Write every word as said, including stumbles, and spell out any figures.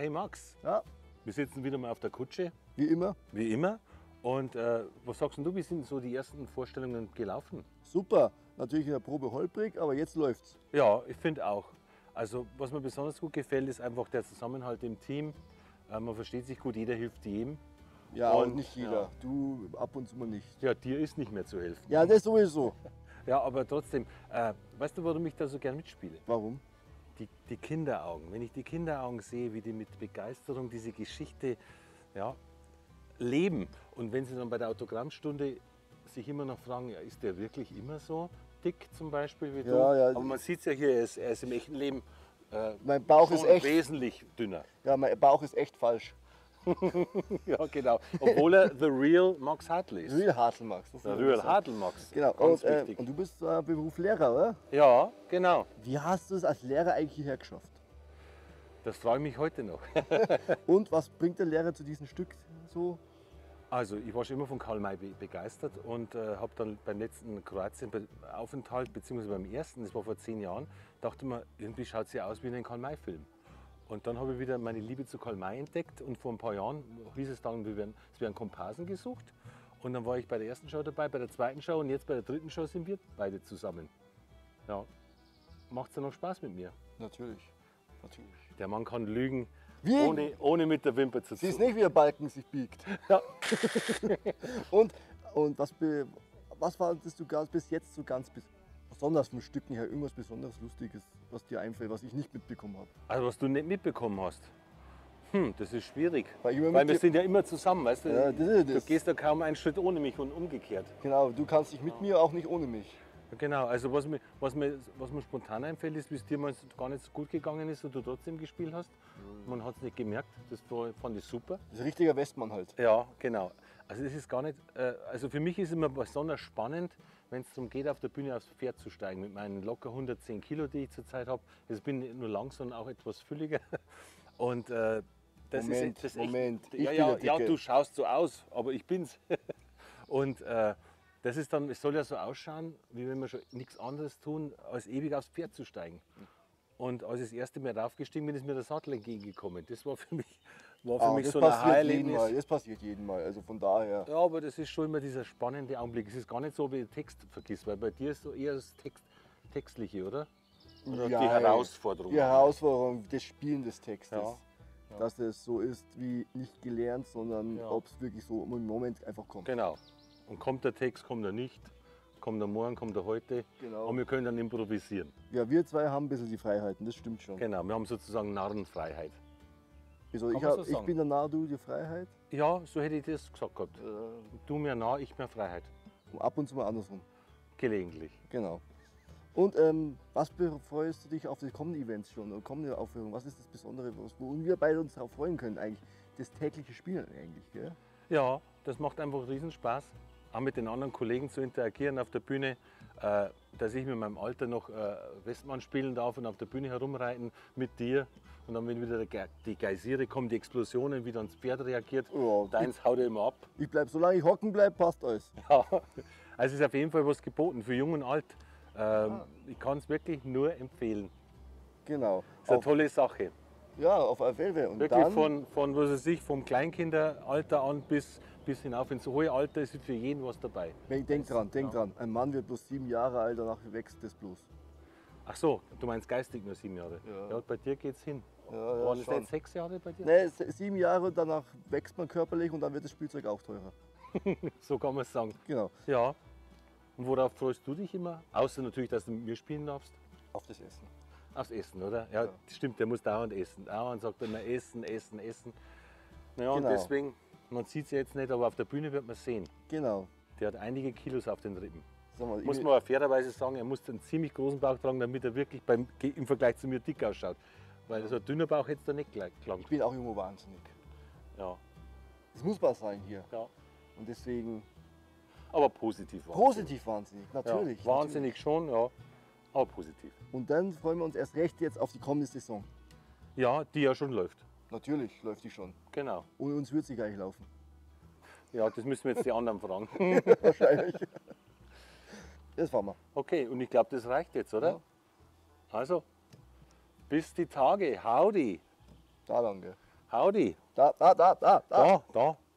Hey Max, Ja, wir sitzen wieder mal auf der Kutsche, wie immer. wie immer. Und äh, was sagst denn du, wie sind so die ersten Vorstellungen gelaufen? Super. Natürlich in der Probe holprig, aber jetzt läuft's. Ja, ich finde auch. Also was mir besonders gut gefällt, ist einfach der Zusammenhalt im Team. Äh, man versteht sich gut, jeder hilft jedem. Ja, Und, und nicht jeder. ja. Du ab und zu mal nicht. Ja, dir ist nicht mehr zu helfen. Ja, das sowieso. Ja, aber trotzdem, äh, weißt du, warum ich da so gern mitspiele? Warum? Die, die Kinderaugen. Wenn ich die Kinderaugen sehe, wie die mit Begeisterung diese Geschichte ja, leben und wenn sie dann bei der Autogrammstunde sich immer noch fragen, ja, ist der wirklich immer so dick zum Beispiel wie du? Ja, ja. Aber man sieht es ja hier, er ist, er ist im echten Leben äh, Mein Bauch schon ist echt. wesentlich dünner. Ja, mein Bauch ist echt falsch. Ja, genau. Obwohl er the real Max Hartl ist. Real Haselmax. Der real Hartl Max. Genau. Ganz Und, äh, wichtig. und du bist äh, Beruf Lehrer, oder? Ja, genau. Wie hast du es als Lehrer eigentlich hierher geschafft? Das freue ich mich heute noch. Und was bringt der Lehrer zu diesem Stück so? Also ich war schon immer von Karl May be- begeistert und äh, habe dann beim letzten Kroatien-Aufenthalt, beziehungsweise beim ersten, das war vor zehn Jahren, dachte mir, irgendwie schaut es ja aus wie in einem Karl May-Film. Und dann habe ich wieder meine Liebe zu Karl May entdeckt und vor ein paar Jahren hieß es dann, wir werden, es werden Komparsen gesucht. Und dann war ich bei der ersten Show dabei, bei der zweiten Show und jetzt bei der dritten Show sind wir beide zusammen. Ja, macht es ja noch Spaß mit mir. Natürlich. Natürlich. Der Mann kann lügen, Wie? ohne, ohne mit der Wimper zu Siehst zucken. nicht, wie der Balken sich biegt. Ja. Und, und was, be, was war das du ganz, bis jetzt so ganz bis, besonders vom Stücken her, irgendwas besonders Lustiges, was dir einfällt, was ich nicht mitbekommen habe? Also was du nicht mitbekommen hast. Hm, das ist schwierig. Weil ich immer Weil mit wir dir- sind ja immer zusammen, weißt du? Ja, das ist Du das. gehst ja kaum einen Schritt ohne mich und umgekehrt. Genau, du kannst dich mit mir, auch nicht ohne mich. Ja, genau, also was mir, was, mir, was mir spontan einfällt, ist, wie es dir mal gar nicht so gut gegangen ist und du trotzdem gespielt hast. Man hat es nicht gemerkt, das war, fand ich super. Das ist ein richtiger Westmann halt. Ja, genau. Also das ist gar nicht, äh, also für mich ist immer besonders spannend, wenn es darum geht, auf der Bühne aufs Pferd zu steigen. Mit meinen locker hundertzehn Kilo, die ich zurzeit habe. Jetzt bin ich nicht nur lang, sondern auch etwas fülliger. Und äh, das Moment, ist das ist Moment, Echt, ich ja, bin ja, der ja, Dicke. du schaust so aus, aber ich bin's. Und äh, das ist dann, es soll ja so ausschauen, wie wenn wir schon nichts anderes tun, als ewig aufs Pferd zu steigen. Und als ich das erste Mal raufgestiegen bin, ist mir der Sattel entgegengekommen. Das war für mich, war für Ah, mich das so ein passiert jeden Mal. Aha-Erlebnis. Das passiert jeden Mal. Also von daher. Ja, aber das ist schon immer dieser spannende Augenblick. Es ist gar nicht so, wie der Text vergisst, weil bei dir ist so eher das Text, Textliche, oder? Oder Ja, die Herausforderung. Die Herausforderung des Spielen des Textes. Ja. Dass es so ist wie nicht gelernt, sondern Ja. ob es wirklich so im Moment einfach kommt. Genau. Und kommt der Text, kommt er nicht. Kommt er morgen, kommt er heute. Genau. Und wir können dann improvisieren. Ja, wir zwei haben ein bisschen die Freiheiten, das stimmt schon. Genau, wir haben sozusagen Narrenfreiheit. Also Kann ich, man hab, so ich sagen. bin der Narr, du die Freiheit. Ja, so hätte ich das gesagt gehabt. Äh, Du mehr nah, ich mehr Freiheit. und ab und zu mal andersrum. Gelegentlich. Genau. Und ähm, was freust du dich auf die kommenden Events schon und kommende Aufführungen? Was ist das Besondere, was- wo wir beide uns darauf freuen können eigentlich? Das tägliche Spielen eigentlich, gell? Ja, das macht einfach riesen Spaß, auch mit den anderen Kollegen zu interagieren auf der Bühne, äh, dass ich mit meinem Alter noch äh, Westmann spielen darf und auf der Bühne herumreiten mit dir. Und dann, wenn wieder der Ge die Geysire kommen, die Explosionen, wie dann das Pferd reagiert, Ja, deins haut ja immer ab. Ich bleib, solange ich hocken bleib, passt alles. Ja, also es ist auf jeden Fall was geboten für Jung und Alt. Ähm, ich kann es wirklich nur empfehlen. Genau. Es ist eine Auf, tolle Sache. ja, auf alle Fälle. Und Wirklich dann, von, von was weiß ich, vom Kleinkinderalter an bis, bis hinauf ins hohe Alter ist für jeden was dabei. denk, denk dran, denk Ja. dran. Ein Mann wird bloß sieben Jahre alt, danach wächst das bloß. Ach so, du meinst geistig nur sieben Jahre. Ja. Ja, bei dir geht's hin. Ja, ja, Waren es schon. nicht sechs Jahre bei dir? Ne, se- sieben Jahre, danach wächst man körperlich und dann wird das Spielzeug auch teurer. So kann man es sagen. Genau. Ja. Und worauf freust du dich immer? Außer natürlich, dass du mit mir spielen darfst. Auf das Essen. Aufs Essen, oder? Ja, Ja. stimmt, der muss dauernd essen. Dauernd sagt er immer Essen, Essen, Essen. Naja, und Genau. deswegen, man sieht es ja jetzt nicht, aber auf der Bühne wird man sehen. Genau. Der hat einige Kilos auf den Rippen. Sag mal, Muss ich, man aber fairerweise sagen, er muss einen ziemlich großen Bauch tragen, damit er wirklich beim, im Vergleich zu mir dick ausschaut. Weil so ein dünner Bauch hätte da nicht gleich gelangt. ich bin auch irgendwo wahnsinnig. Ja, Es muss was sein hier. ja. Und deswegen Aber positiv wahnsinnig. positiv wahnsinnig, natürlich. Ja, wahnsinnig schon, ja. Aber positiv. Natürlich. Und dann freuen wir uns erst recht jetzt auf die kommende Saison. Ja, die ja schon läuft. Natürlich läuft die schon. Genau. Ohne uns wird sie gar nicht laufen. Ja, das müssen wir jetzt die anderen fragen. Wahrscheinlich. Das fahren wir. Okay, und ich glaube, das reicht jetzt, oder? Ja. Also, bis die Tage. Howdy. Da lang, gell. Howdy. Da, da, da, da, da. Da, da.